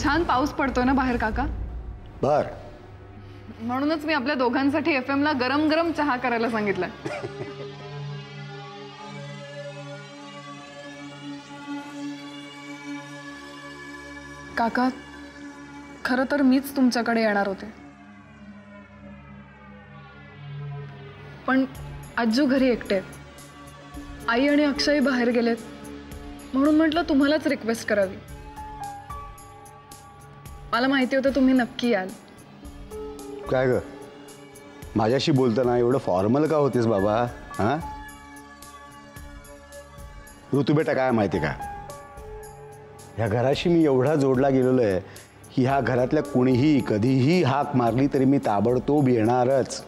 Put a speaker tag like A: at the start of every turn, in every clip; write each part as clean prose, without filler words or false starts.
A: छान पाऊस पडतोय ना बाहेर काका.
B: बर.
A: म्हणूनच मी आपल्या दोघांसाठी FM ला गरम गरम चहा करायला सांगितलं. काका, खरं तर मीच तुमच्याकडे येणार होते, पण आजू घरी एकटे आहेत. आई आणि अक्षय बाहेर गेलेत, म्हणून म्हटलं तुम्हालाच रिक्वेस्ट करावी. मला माहिती होतं तुम्ही नक्की याल.
B: काय ग, माझ्याशी बोलताना एवढं फॉर्मल का होतेस बाबा? हा ऋतू बेटा, काय माहिती का, ह्या घराशी मी एवढा जोडला गेलेलो आहे की ह्या घरातल्या कुणीही कधीही हाक मारली तरी मी ताबडतोब येणारच.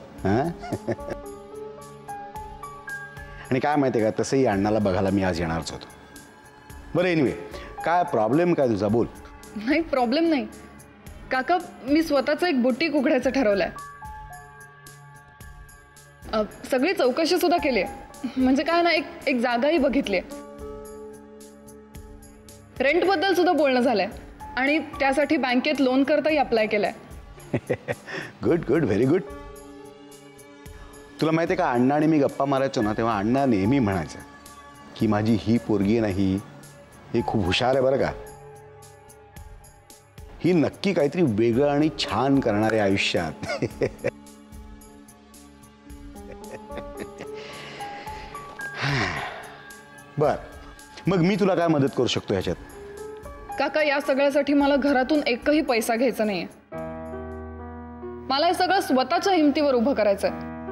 B: आणि काय माहिती का, तसंही अण्णाला बघायला मी आज येणारच होतो. बरं, एनिवे, काय प्रॉब्लेम काय तुझा, बोल.
A: नाही, प्रॉब्लेम नाही काका, मी स्वतःचं एक बुटीक उघडायचं ठरवलंय. सगळी चौकशी सुद्धा केली आहे. म्हणजे काय ना, एक जागाही बघितली आहे. रेंट बद्दल सुद्धा बोलणं झालंय आणि त्यासाठी बँकेत लोन करताही अप्लाय केलंय.
B: Good good, very good. तुला माहिती आहे का, अण्णा आणि मी गप्पा मारायचो ना, तेव्हा अण्णा नेहमी म्हणायचं की माझी ही पोरगी नाही, ही खूप हुशार आहे बरं का, ही नक्की काहीतरी वेगळं आणि छान करणार आहे आयुष्यात. बर, मग मी तुला काय मदत करू शकतो ह्याच्यात?
A: काका, या सगळ्यासाठी मला घरातून एकही पैसा घ्यायचा नाहीये. मला हे सगळं स्वतःच्या हिमतीवर उभं करायचंय.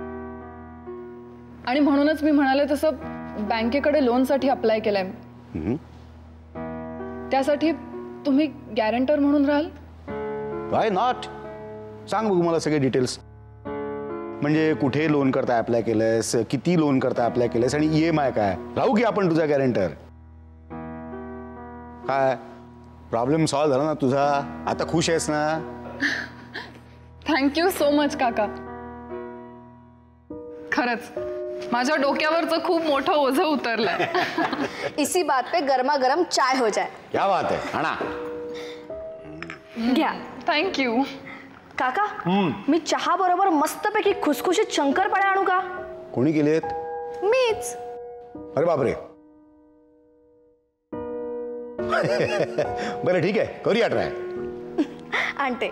A: आणि म्हणूनच मी म्हणाले तसं बँकेकडे लोनसाठी अप्लाय केलंय. त्यासाठी तुम्ही गॅरंटर म्हणून राहाल?
B: Why not? सांग बघू मला सगळे डिटेल्स. म्हणजे कुठे लोन करता अप्लाय केलंयस, किती लोन करता अप्लाय केलंयस आणि EMI काय? राहू की आपण तुझा गॅरंटर. काय प्रॉब्लेम सॉल्व्ह झाला ना तुझा? आता खुश आहेस ना?
A: थँक्यू सो मच काका. खरंच माझ्या डोक्यावरचं खूप मोठं ओझं उतरलंय.
C: इसी बात पे गरमा गरम चाय हो जाए.
B: क्या बात है, आणा.
C: घ्या.
A: थँक्यू
C: काका. मी चहा बरोबर मस्तपैकी खुसखुशीत शंकरपाळ्या आणू का?
B: कोणी केलेत?
C: मीच.
B: अरे बापरे. बरं ठीक आहे, करूया ट्राय.
C: आणते.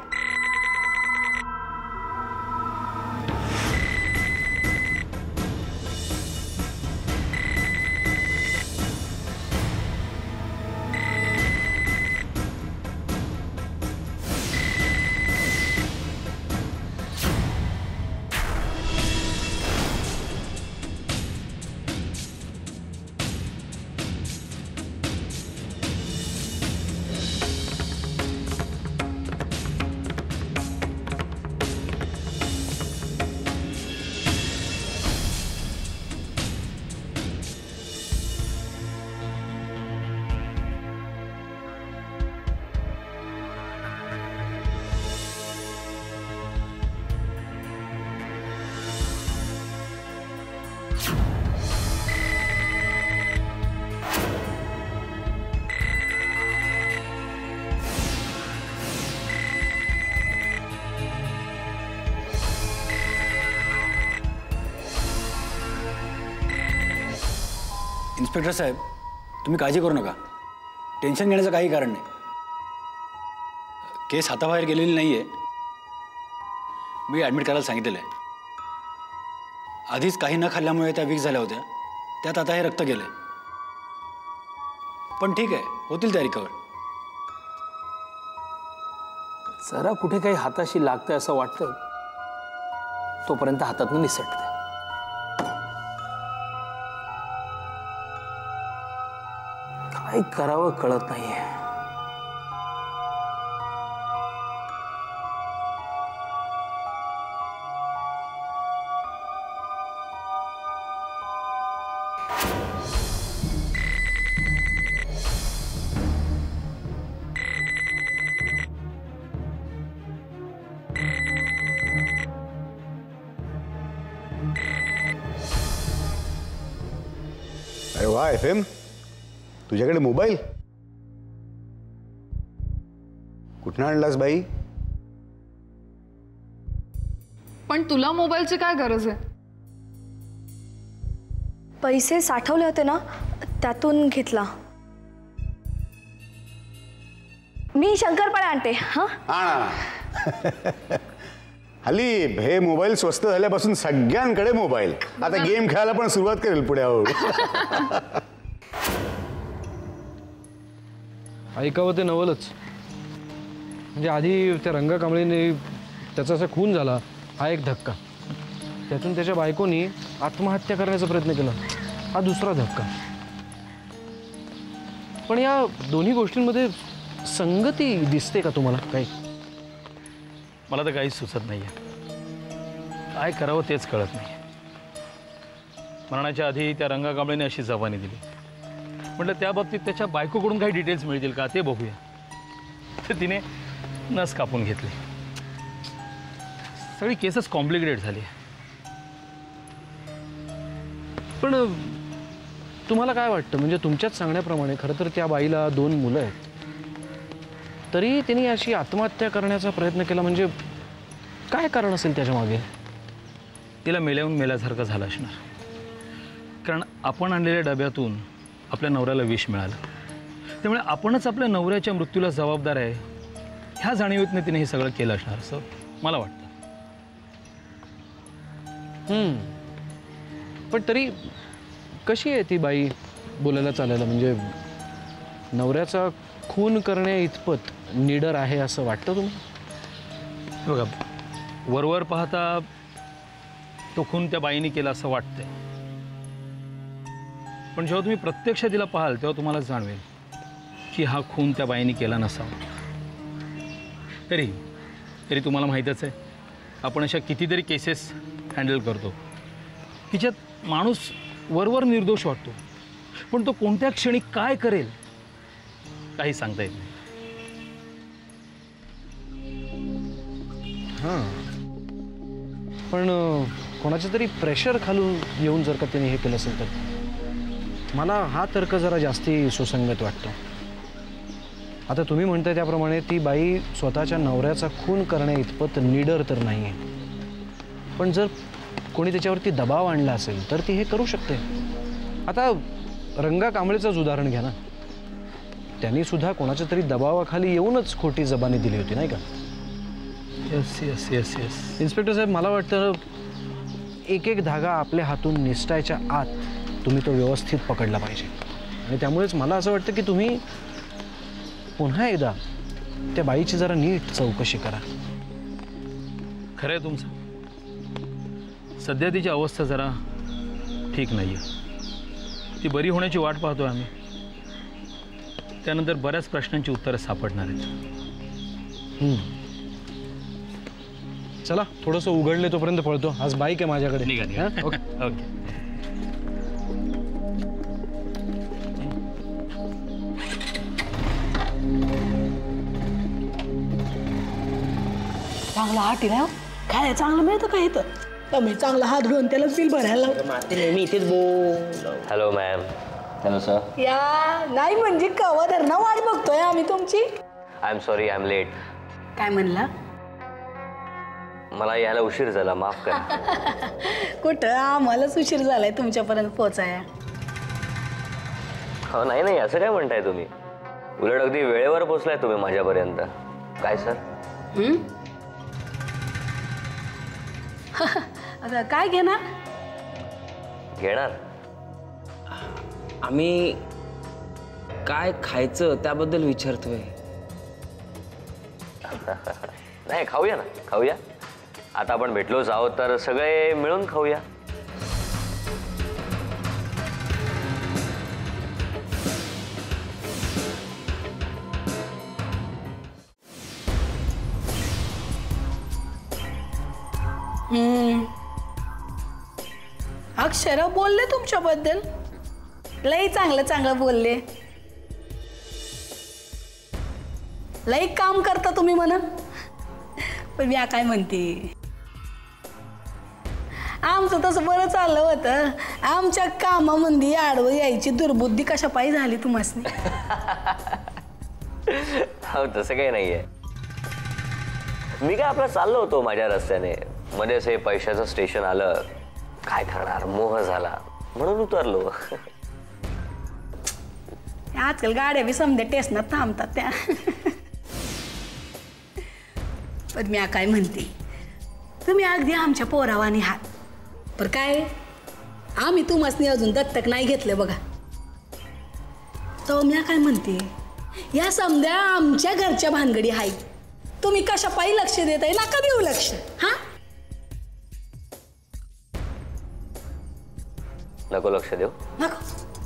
D: इन्स्पेक्टर साहेब, तुम्ही काळजी करू नका. टेन्शन घेण्याचं काही कारण नाही. केस हाताबाहेर गेलेली नाही आहे. मी ॲडमिट करायला सांगितलेलं आहे. आधीच काही न खाल्ल्यामुळे त्या वीक झाल्या होत्या, त्यात आता हे रक्त गेलं आहे. पण ठीक आहे, होतील त्या रिकवर.
E: जरा कुठे काही हाताशी लागतंय असं वाटतं, तोपर्यंत हातातून निसटते. काय करावं कळत नाहीये.
B: अरे वा FM, तुझ्याकडे मोबाईल? कुठनं आणलास बाई?
A: पण तुला मोबाईलची काय गरज आहे?
C: पैसे साठवले होते ना, त्यातून घेतला. मी शंकरपाळे आणते. हा
B: हल्ली हे मोबाईल स्वस्त झाल्यापासून सगळ्यांकडे मोबाईल. आता गेम खेळायला पण सुरुवात करेल पुढे हळूहळू.
F: ऐकावं ते नवलच. म्हणजे आधी त्या रंगा कांबळीने त्याचा असा खून झाला, हा एक धक्का. त्यातून त्याच्या बायकोनी आत्महत्या करण्याचा प्रयत्न केला, हा दुसरा धक्का. पण या दोन्ही गोष्टींमध्ये संगती दिसते का तुम्हाला काही?
E: मला तर काहीच सुचत नाही आहे. काय करावं तेच कळत नाही. मरणाच्या आधी त्या रंगा कांबळीने अशी जबानी दिली. म्हटलं त्या बाबतीत त्याच्या बायकोकडून काही डिटेल्स मिळतील का ते बघूया. तर तिने नस कापून घेतली. सगळी केसच कॉम्प्लिकेटेड झाली.
F: पण तुम्हाला काय वाटतं, म्हणजे तुमच्याच सांगण्याप्रमाणे खरं तर त्या बाईला 2 मुलं आहेत, तरी तिने अशी आत्महत्या करण्याचा प्रयत्न केला, म्हणजे काय कारण असेल त्याच्या मागे?
E: तिला मेल्याहून मेल्यासारखं झालं असणार. कारण आपण आणलेल्या डब्यातून आपल्या नवऱ्याला विष मिळालं. त्यामुळे आपणच आपल्या नवऱ्याच्या मृत्यूला जबाबदार आहे ह्या जाणीवेतनं तिने हे सगळं केलं असणार असं मला वाटतं.
F: पण तरी कशी आहे ती बाई बोलायला चालायला? म्हणजे नवऱ्याचा खून करण्या इतपत निडर आहे असं वाटतं तुम्हाला?
E: बघा, वरवर पाहता तो खून त्या बाईने केला असं वाटतंय. पण जेव्हा तुम्ही प्रत्यक्ष तिला पाहाल तेव्हा तुम्हाला जाणवेल की हा खून त्या बाईने केला नसावा. तरी तुम्हाला माहीतच आहे, आपण अशा कितीतरी केसेस हँडल करतो तिच्यात माणूस वरवर निर्दोष वाटतो, पण तो कोणत्या क्षणी काय करेल काही सांगता येत नाही.
F: हां, पण कोणाचं तरी प्रेशर खालून येऊन जर का त्याने हे केलं असेल तर मला हा तर्क जरा जास्ती सुसंगत वाटतो. आता तुम्ही म्हणताय त्याप्रमाणे ती बाई स्वतःच्या नवऱ्याचा खून करण्या इतपत निडर तर नाही आहे, पण जर कोणी त्याच्यावरती दबाव आणला असेल तर ती हे करू शकते. आता रंगा कांबळेचंच उदाहरण घ्या ना, त्यांनी सुद्धा कोणाच्या तरी दबावाखाली येऊनच खोटी जबानी दिली होती, नाही का?
E: Yes yes yes yes.
F: Inspector साहेब, मला वाटतं एक एक धागा आपल्या हातून निसटायच्या आत तुम्ही तो व्यवस्थित पकडला पाहिजे. आणि त्यामुळेच मला असं वाटतं की तुम्ही पुन्हा एकदा त्या बाईची जरा नीट चौकशी करा.
E: खरं आहे तुमचं. सध्या तिची अवस्था जरा ठीक नाही आहे. ती बरी होण्याची वाट पाहतोय आम्ही. त्यानंतर बऱ्याच प्रश्नांची उत्तरं सापडणार आहेत.
F: चला, थोडंसं उघडले तोपर्यंत पळतो. आज बाईक आहे माझ्याकडे.
E: निघा. Okay okay.
G: चांगला हात आहे ना, काय चांगलं मिळतं का इथं? मी चांगला हात धुवून त्याला बिल भरायला मी इथेच बोल.
H: Hello ma'am. Hello sir.
G: या नाही म्हणजे कवा धरणं वाट बघतोय आम्ही तुमची.
H: I am sorry, I am late.
G: काय म्हणला?
H: मला यायला उशीर झाला, माफ करा.
G: कुठं, आम्हालाच उशीर झालाय तुमच्यापर्यंत पोचाया.
H: हो नाही नाही, असं काय म्हणताय तुम्ही? उलट अगदी वेळेवर पोचलाय तुम्ही माझ्यापर्यंत. काय सर?
G: आता काय घेणार?
H: घेणार?
I: आम्ही काय खायचं त्याबद्दल विचारतोय.
H: नाही, खाऊया ना, खाऊया. आता आपण भेटलोच आहोत तर सगळे मिळून खाऊया.
G: अक्षरा बोलले तुमच्याबद्दल, लई चांगलं चांगलं बोलले. लई काम करता तुम्ही म्हणा. पण मी काय म्हणते, आमचं तसं बरं चाललं होतं. आमच्या कामामध्ये आडवं यायची दुर्बुद्धी कशा पायी झाली तुम्हाला?
H: हो, तसं काही नाहीये. मी काय आपलं चाललो होतो माझ्या रस्त्याने, मध्येच हे पैशाचं स्टेशन आलं, काय करणार, मोह झाला म्हणून उतरलो.
G: आजकाल गाड्या बी समजा टेस्टनं थांबतात त्या. पण मी काय म्हणते, तुम्ही अगदी आमच्या पोरावानी आहात. पर काय आम्ही तुम्हाला अजून दत्तक नाही घेतलं बघा. तो मी काय म्हणते, या समजा आमच्या घरच्या भानगडी आहेत. तुम्ही कशा पायी लक्ष देताय, नका देऊ लक्ष. हा
H: नको लक्ष देऊ.
G: नको.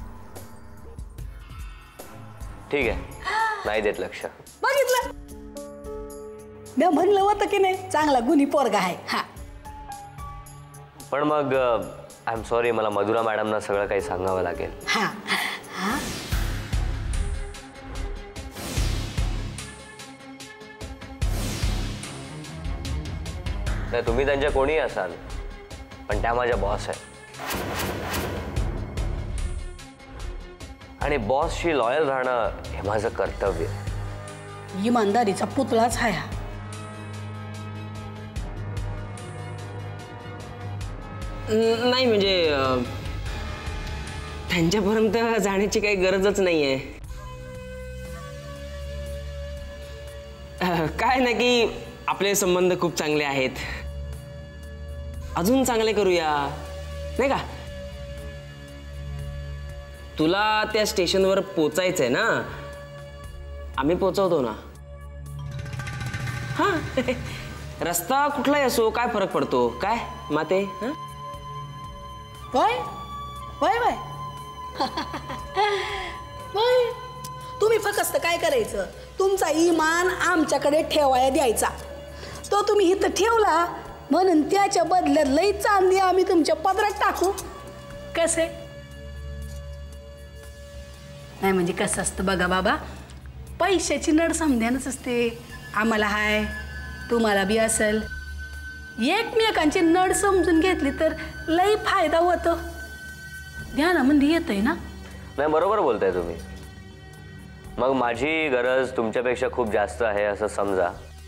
H: ठीक आहे, नाही देत लक्ष.
G: बघितलं मी म्हणलं होतं की नाही, चांगला गुणी पोरगा आहे. हा
H: पण मग आय एम सॉरी, मला मधुरा मॅडमना सगळं काही सांगावं लागेल.
G: हा हा
H: नाही, तुम्ही त्यांच्या कोणीही असाल, पण त्या माझ्या बॉस आहे आणि बॉसशी लॉयल राहणं हे माझं कर्तव्य आहे.
G: इमानदारीचा पुतळाच आहे हा.
I: नाही म्हणजे त्यांच्यापर्यंत जाण्याची काही गरजच नाहीये. काय ना की आपले संबंध खूप चांगले आहेत, अजून चांगले करूया नाही का. तुला त्या स्टेशनवर पोचायचंय ना, आम्ही पोचवतो ना. हा रस्ता कुठलाही असो, काय फरक पडतो काय माते.
G: वय वय वय वय तुम्ही फक्त काय करायचं, तुमचा इमान आमच्याकडे ठेवाया द्यायचा. तो तुम्ही इथं ठेवला म्हणून त्याच्या बदल्यात लई चांदी आम्ही तुमच्या पदरात टाकू. कसे नाही म्हणजे कसं असतं बघा बाबा, पैशाची नड समध्यानच असते. आम्हाला हाय, तुम्हाला बी असेल. एकमेकांची नड समजून घेतली तर लई फायदा होतो. ध्यानामध्ये येतंय ना.
H: नाही, बरोबर बोलताय तुम्ही. मग माझी गरज तुमच्यापेक्षा खूप जास्त आहे असं समजा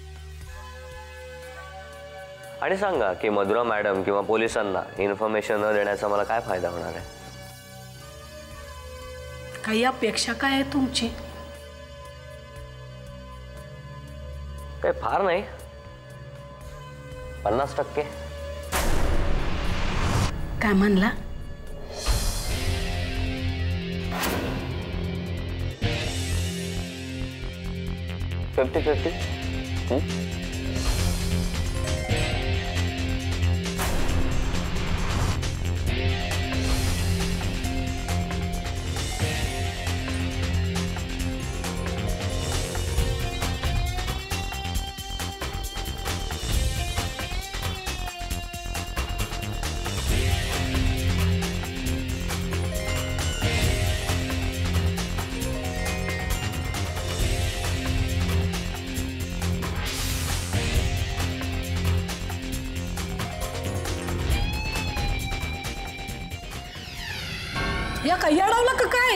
H: आणि सांगा की मधुरा मॅडम किंवा पोलिसांना इन्फॉर्मेशन न देण्याचा मला काय फायदा होणार आहे.
G: काही अपेक्षा काय आहे तुमची?
H: काही फार नाही, 50%.
G: काय म्हणला?
H: $50-50.
G: या काय येडावला का काय?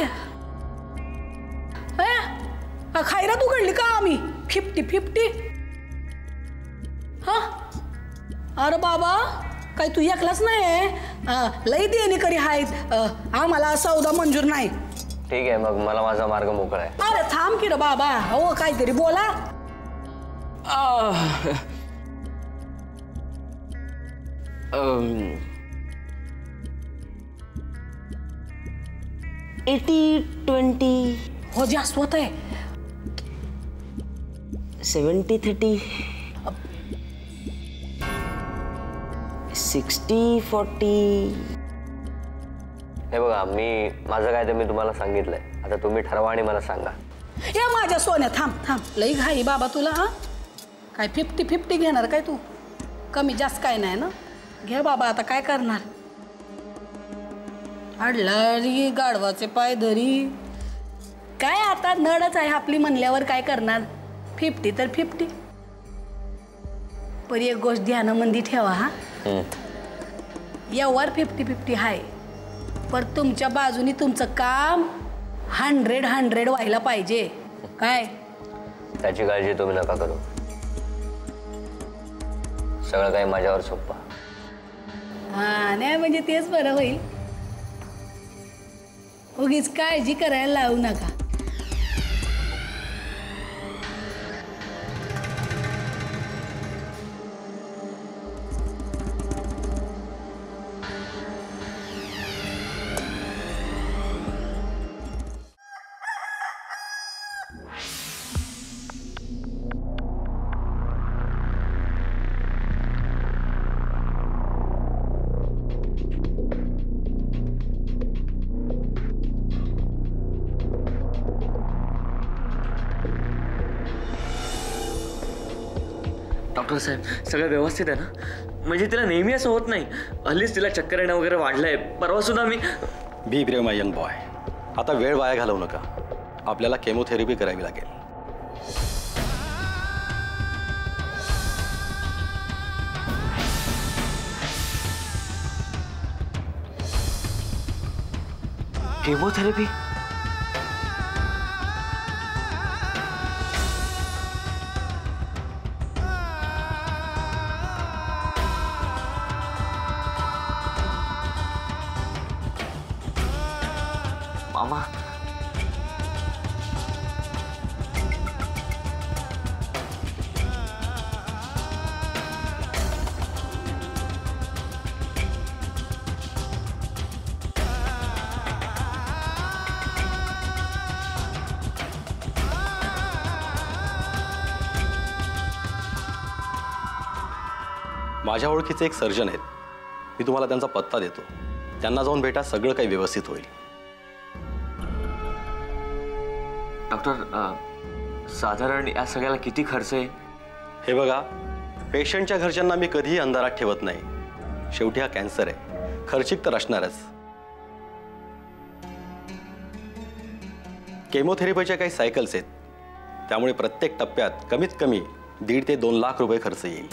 G: खैरात उघडली का आम्ही 50-50? हा अरे बाबा, काय तू एकलाच नाही, लई देणेकरी आहेत. आम्हाला सौदा मंजूर नाही.
H: ठीक आहे, मग मला माझा मार्ग मोकळा आहे.
G: अरे थांब की रे बाबा, हो काहीतरी बोला. हो जास्त होत आहे.
I: 70-30, 60-40.
H: हे बघा, माझं काय ते मी तुम्हाला सांगितलंय. आता तुम्ही ठरवा आणि मला सांगा.
G: या माझ्या सोन्या, थांब थांब, लई घाई बाबा तुला. हा काय 50-50 घेणार काय तू? कमी जास्त काय नाही ना. घे बाबा, आता काय करणार. अडलारी गाढवाचे पाय धरी. काय आता नडच आहे आपली म्हणल्यावर काय करणार. 50 तर 50. पण एक गोष्ट ध्यानामंदी ठेवा. हा यावर 50-50 आहे, पण तुमच्या बाजूनी तुमचं काम 100 व्हायला पाहिजे. काय
H: त्याची काळजी तुम्ही नका करू. सगळं काही माझ्यावर सोप्पा.
G: हा नाही म्हणजे तेच बरं होईल. उगीच काळजी करायला लावू नका.
J: डॉक्टर साहेब सगळं व्यवस्थित आहे ना? म्हणजे तिला नेहमी असं होत नाही. हल्लीच तिला चक्कर येणं वगैरे वाढलंय. परवा सुद्धा मी.
K: Be brave my young boy. आता वेळ वाया घालवू नका. आपल्याला केमोथेरपी करावी लागेल.
J: केमोथेरपी? मामा
K: माझ्या ओळखीचे एक सर्जन आहेत. मी तुम्हाला त्यांचा पत्ता देतो. त्यांना जाऊन भेटा. सगळं काही व्यवस्थित होईल.
J: डॉक्टर साधारण या सगळ्याला किती खर्च आहे?
K: हे बघा, पेशंटच्या घरच्यांना मी कधीही अंधारात ठेवत नाही. शेवटी हा कॅन्सर आहे. खर्चिक तर असणारच. केमोथेरपीच्या काही सायकल्स आहेत. त्यामुळे प्रत्येक टप्प्यात कमीत कमी 1.5 ते 2 लाख रुपये खर्च येईल.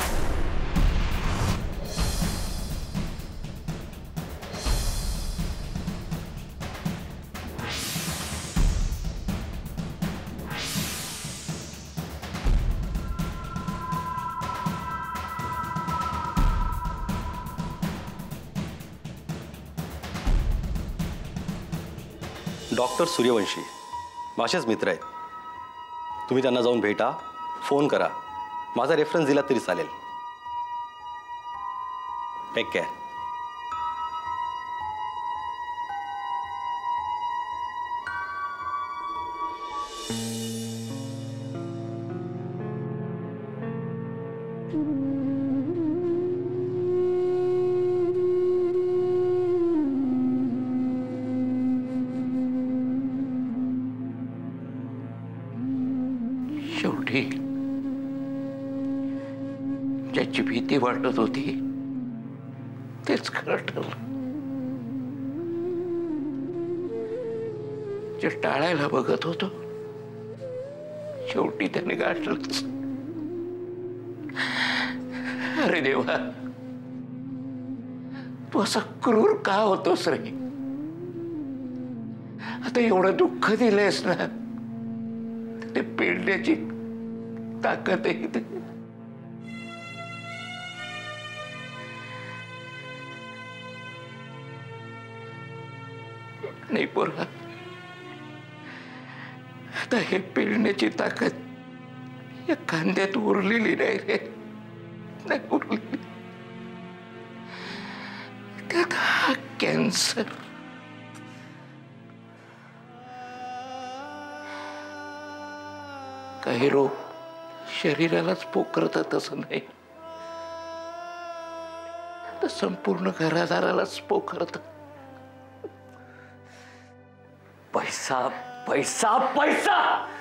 K: डॉक्टर सूर्यवंशी माझेच मित्र आहेत. तुम्ही त्यांना जाऊन भेटा. फोन करा. माझा रेफरन्स दिला तरी चालेल. Take care.
L: शेवटी ज्याची भीती वाटत होती तेच खरं ठरलं. जे टाळायला बघत होतो शेवटी त्याने गाठलंच. अरे देवा, तू असा क्रूर का होतोस रे? आता एवढं दुःख दिलंयस ना, ते पेडण्याची ताकद आहे. नाही पोरा, आता हे पेडण्याची ताकद या कांद्यात उरलेली नाही रे. नाही उरलेली. त्यात हा कॅन्सर. काही रोग शरीरालाच पोखरतात असं नाही, तर संपूर्ण घरादारालाच पोखरतात.
J: पैसा पैसा पैसा.